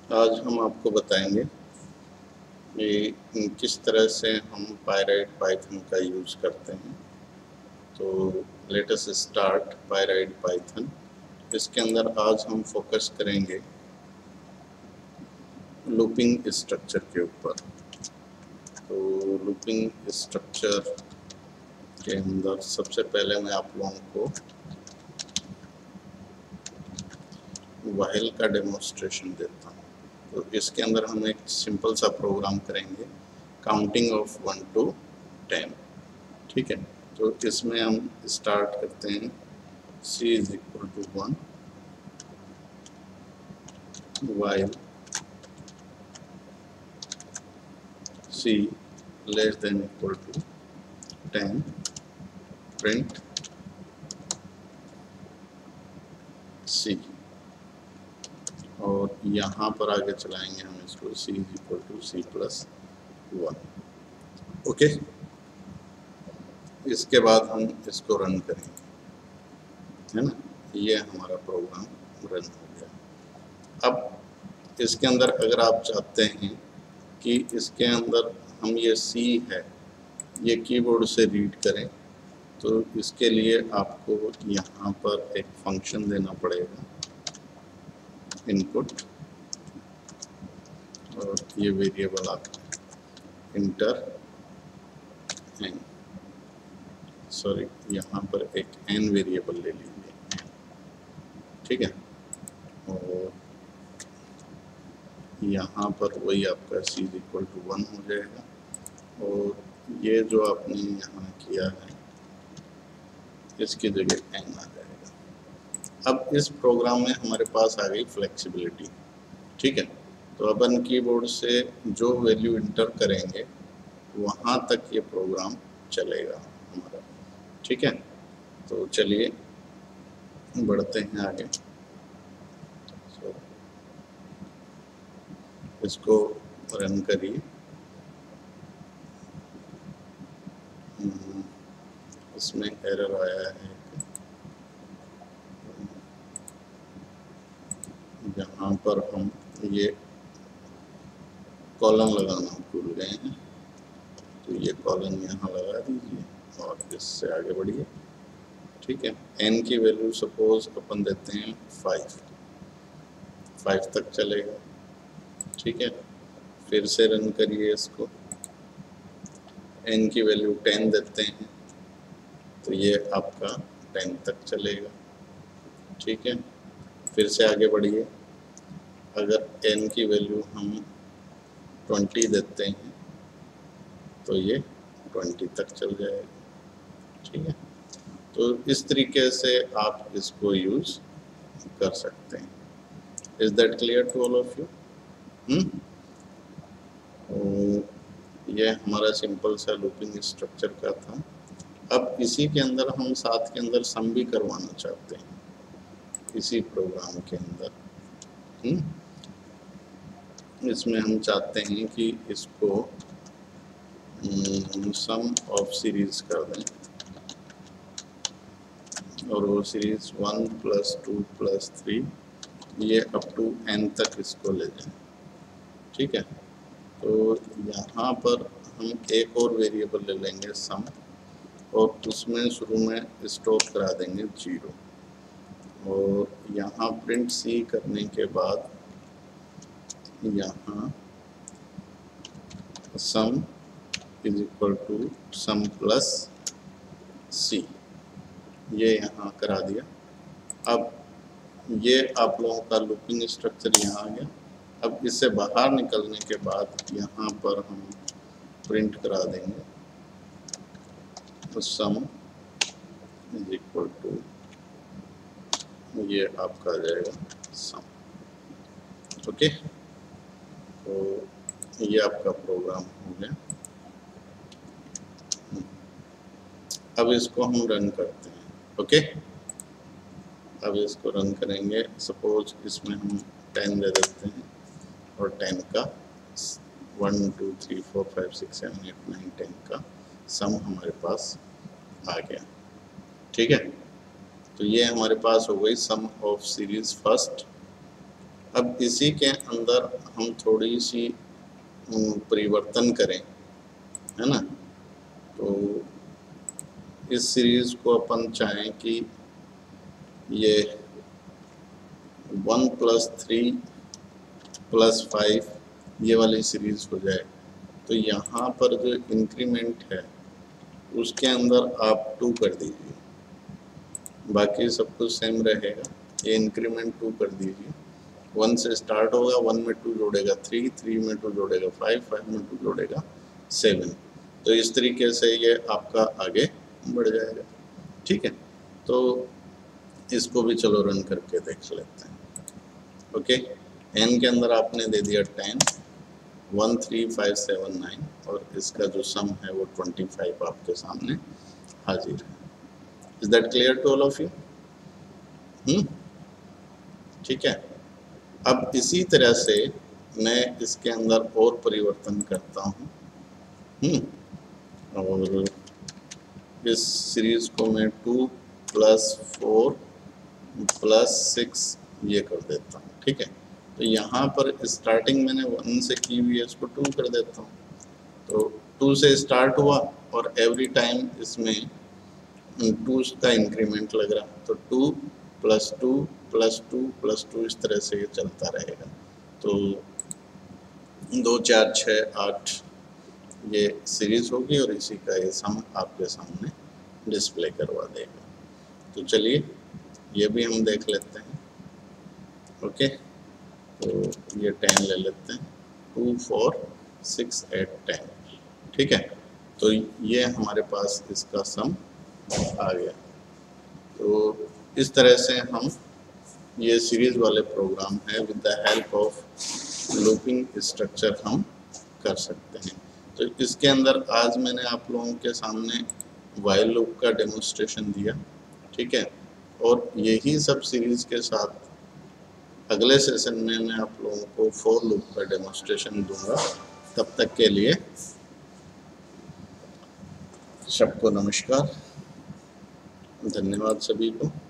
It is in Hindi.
आज हम आपको बताएंगे कि किस तरह से हम पायराइट पाइथन का यूज़ करते हैं। तो लेट अस स्टार्ट पायराइट पाइथन। इसके अंदर आज हम फोकस करेंगे लूपिंग स्ट्रक्चर के ऊपर। तो लूपिंग स्ट्रक्चर के अंदर सबसे पहले मैं आप लोगों को व्हाइल का डेमोन्स्ट्रेशन देता हूँ। तो इसके अंदर हम एक सिंपल सा प्रोग्राम करेंगे, काउंटिंग ऑफ 1 to 10। ठीक है, तो इसमें हम स्टार्ट करते हैं c is equal to 1 while c less than equal to 10 print c। और यहाँ पर आगे चलाएंगे हम इसको c is equal to c plus 1। Okay, इसके बाद हम इसको रन करेंगे, है ना। ये हमारा प्रोग्राम रन हो गया। अब इसके अंदर अगर आप चाहते हैं कि इसके अंदर हम ये C है ये कीबोर्ड से रीड करें, तो इसके लिए आपको यहाँ पर एक फंक्शन देना पड़ेगा, इनपुट, और ये वेरिएबल आप इंटर एन, सॉरी यहाँ पर एक एन वेरिएबल ले लीजिए, ठीक है। और यहाँ पर वही आपका c इक्वल टू 1 हो जाएगा, और ये जो आपने यहाँ किया है इसकी जगह n आ जाएगा। अब इस प्रोग्राम में हमारे पास आ गई फ्लेक्सिबिलिटी, ठीक है। तो अपन कीबोर्ड से जो वैल्यू इंटर करेंगे वहाँ तक ये प्रोग्राम चलेगा हमारा, ठीक है। तो चलिए बढ़ते हैं आगे। इसको रन करिए। इसमें एरर आया है, यहाँ पर हम ये कॉलम लगाना भूल गए हैं, तो ये कॉलम यहाँ लगा दीजिए और इससे आगे बढ़िए, ठीक है। n की वैल्यू सपोज अपन देते हैं 5 तक चलेगा, ठीक है। फिर से रन करिए इसको, n की वैल्यू 10 देते हैं तो ये आपका 10 तक चलेगा, ठीक है। फिर से आगे बढ़िए, अगर n की वैल्यू हम 20 देते हैं तो ये 20 तक चल जाएगा, ठीक है। तो इस तरीके से आप इसको यूज़ कर सकते हैं। Is that clear to all of you? ये हमारा सिंपल सा लूपिंग स्ट्रक्चर का था। अब इसी के अंदर हम साथ के अंदर सम भी करवाना चाहते हैं, इसी प्रोग्राम के अंदर। इसमें हम चाहते हैं कि इसको सम ऑफ सीरीज कर दें, और वो सीरीज 1 + 2 + 3 ये अप टू n तक इसको ले जाएं, ठीक है। तो यहाँ पर हम एक और वेरिएबल ले लेंगे सम, और उसमें शुरू में स्टॉप करा देंगे 0, और यहाँ प्रिंट c करने के बाद यहाँ sum is equal to sum plus c, ये यहाँ करा दिया। अब ये आप लोगों का लूपिंग स्ट्रक्चर यहाँ आ गया। अब इससे बाहर निकलने के बाद यहाँ पर हम प्रिंट करा देंगे तो सम इज इक्वल टू, ये आपका आ जाएगा सम, ओके। तो ये आपका प्रोग्राम हो गया। अब इसको हम रन करते हैं, ओके। अब इसको रन करेंगे, सपोज इसमें हम 10 दे देते हैं, और 10 का 1 2 3 4 5 6 7 8 9 10 का सम हमारे पास आ गया, ठीक है। तो ये हमारे पास हो गई सम ऑफ सीरीज फर्स्ट अब इसी के अंदर हम थोड़ी सी परिवर्तन करें, है ना। तो इस सीरीज को अपन चाहें कि ये 1 + 3 + 5 ये वाली सीरीज हो जाए। तो यहाँ पर जो इंक्रीमेंट है उसके अंदर आप 2 कर दीजिए, बाकी सब कुछ सेम रहेगा। ये इंक्रीमेंट 2 कर दीजिए। 1 से स्टार्ट होगा, 1 में 2 जोड़ेगा 3, 3 में 2 जोड़ेगा 5, 5 में 2 जोड़ेगा 7। तो इस तरीके से ये आपका आगे बढ़ जाएगा। ठीक है, तो इसको भी चलो रन करके देख लेते हैं। ओके, n के अंदर आपने दे दिया 10, 1 3 5 7 9 और इसका जो सम है वो 25 आपके सामने हाजिर है। Is that clear to all of you? ठीक है, अब इसी तरह से मैं इसके अंदर और परिवर्तन करता हूँ और इस सीरीज को मैं 2 + 4 + 6 ये कर देता हूँ। ठीक है, तो यहाँ पर स्टार्टिंग मैंने 1 से की हुई है, इसको 2 कर देता हूँ। तो 2 से स्टार्ट हुआ और एवरी टाइम इसमें 2 का इंक्रीमेंट लग रहा, तो 2 + 2 + 2 + 2 इस तरह से ये चलता रहेगा। तो 2 4 6 8 ये सीरीज होगी और इसी का ये सम आपके सामने डिस्प्ले करवा देगा। तो चलिए ये भी हम देख लेते हैं। ओके, तो ये 10 ले लेते हैं, 2 4 6 8 10। ठीक है, तो ये हमारे पास इसका सम आ गया। तो इस तरह से हम ये सीरीज वाले प्रोग्राम है with the help of looping structure हम कर सकते हैं। तो इसके अंदर आज मैंने आप लोगों के सामने वाइल लूप का डेमोन्स्ट्रेशन दिया। ठीक है, और यही सब सीरीज के साथ अगले सेशन में मैं आप लोगों को फॉर लूप का डेमोन्स्ट्रेशन दूंगा। तब तक के लिए सबको नमस्कार, धन्यवाद सभी को।